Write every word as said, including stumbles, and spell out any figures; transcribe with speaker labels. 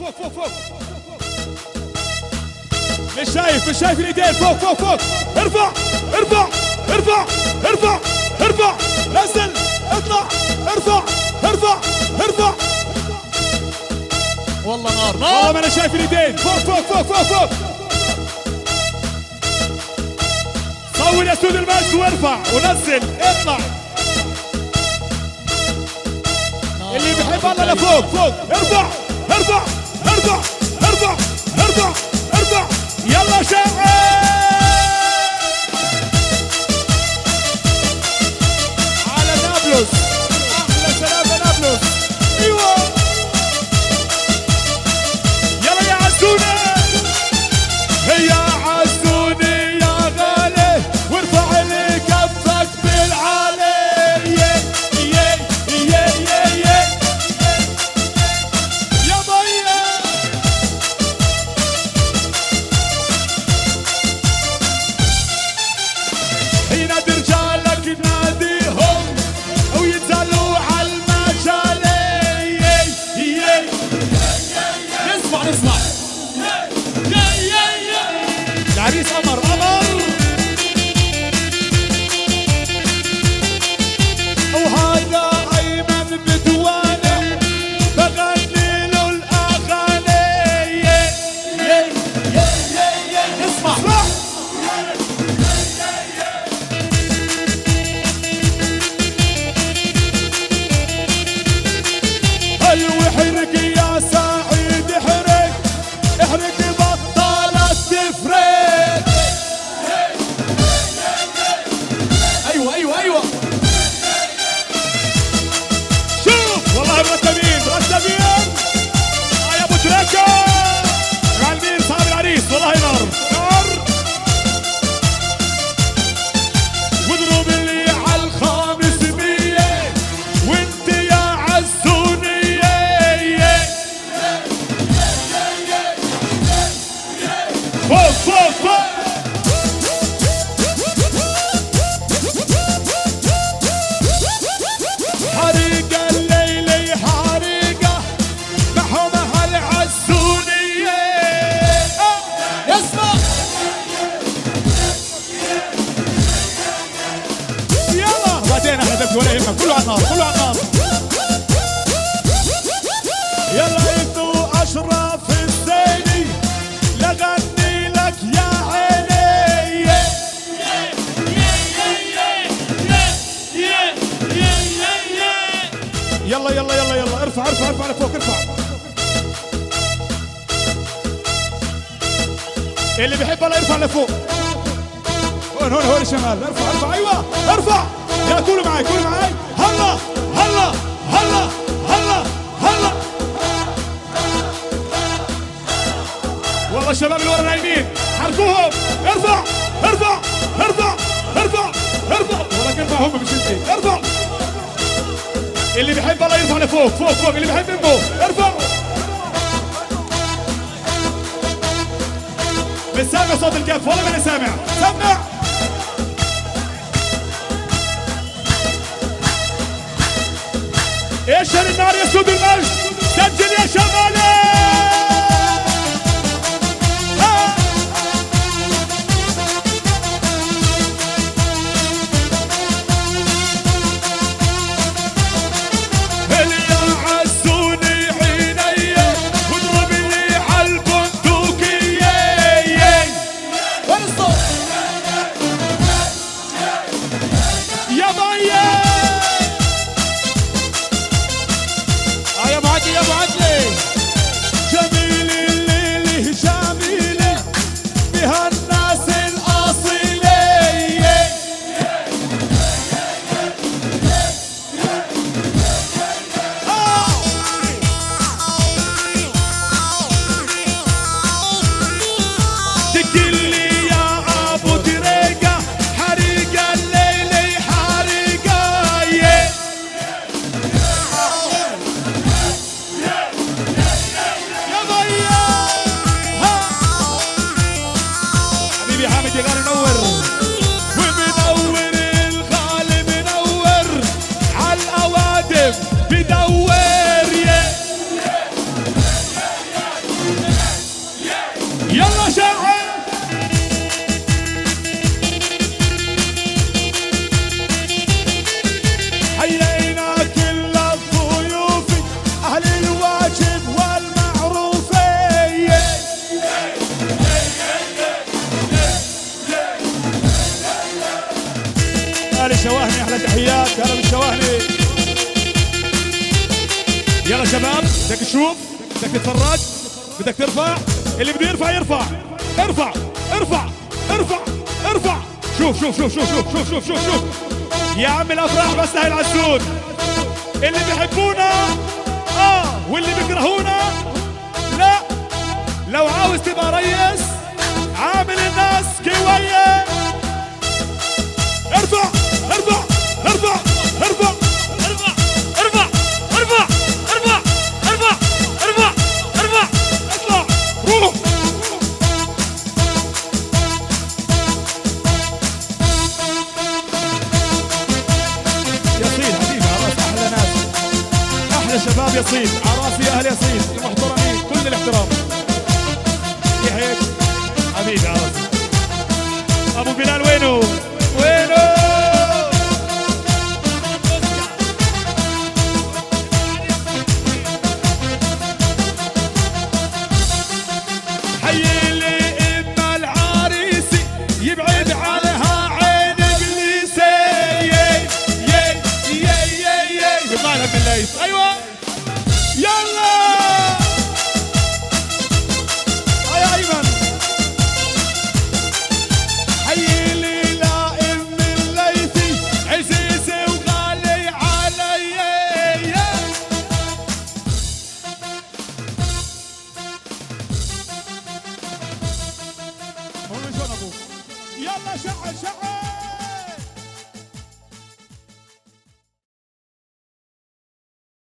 Speaker 1: فوق فوق فوق. مش شايف مش شايف الايدين. فوق فوق فوق. ارفع ارفع ارفع ارفع ارفع. نزل اطلع ارفع ارفع ارفع.
Speaker 2: والله نار نار.
Speaker 1: والله ما انا شايف الايدين. فوق فوق فوق فوق فوق. صور يا سود المجد وارفع ونزل اطلع. اللي بيحب الله لفوق فوق. ارفع ارفع ارفع ارفع ارفع ارفع. يلا شاعر. على نابلس. احلى سلام لنابلس. ايوه يلا يا عزوني. يا عزوني يا غالي وارفع لي كفك بالعالي. يا يا يا يا يا يا ضيع. ينادي رجالك ناديهم وينزلوا على المجالي.
Speaker 2: نسمع نسمع.
Speaker 1: العريس قمر قمر. وهذا ايمن بدوانه بغني له الاغاني.
Speaker 2: نسمع.
Speaker 1: حلو احرق يا سعيد احرق احرق بطلت تفرق.
Speaker 2: ايوه ايوه ايوه.
Speaker 1: شوف والله مرتبين مرتبين. اه يا ابو تركه غالبين صاحب العريس. والله نار نار. واضرب اللي على الخامسمية وانت يا عزونية. فوق فوق فوق. حريقة الليلة حريقة محو محل عزونية.
Speaker 2: يسمع.
Speaker 1: يلا بعدين احنا دبت ولا يهمك. كله على النار كله على النار. يلا انتو اشرف الزيني لغني لك يا عيني. يلا يلا يلا يلا ارفع ارفع ارفع لفوق ارفع. اللي بيحب الله يرفع لفوق. هون هون هون الشمال. ارفع ارفع. ايوه ارفع. يلا كلوا معي كلوا معي. هلا هلا هلا هلا هلا. والله الشباب اللي ورا نايمين حركوهم. ارفع ارفع ارفع ارفع ارفع. ولكن ارفع هم مش انت. ارفع. اللي بيحب الله يرفع لفوق فوق فوق. اللي بيحب ينبو ارفع. مش سامع صوت الكف ولا ماني سامع. سمع. ايش النار يا سود المجد. سجل يا شمالي. يلا شباب، بدك تشوف، بدك تتفرج، بدك ترفع. اللي بده يرفع يرفع. ارفع ارفع ارفع ارفع. شوف شوف شوف شوف شوف شوف شوف شوف شوف يا عم الافراح بس لهي العسول. اللي بيحبونا اه واللي بيكرهونا لا. لو عاوز تبقى ريس عامل الناس كويس. ارفع ارفع ارفع ارفع ارفع ارفع ارفع ارفع ارفع ارفع ارفع اطلع روح. يصيد حبيبي عراس احلى ناس، احلى شباب يصيد عراس يا اهل يصيد المحترمين كل الاحترام. يا هيك حبيبي عراس. ابو بلال وينه؟ وينه؟ حي لي ام العريسي يبعد عنها عين ابليسي. يي يي يي يي يي بمالها بالليل. ايوه يلا يا ايمن. حي لي لائم الليثي عزيزي وغالي علي. هون شلون ابوك؟ يلا شعل شعل.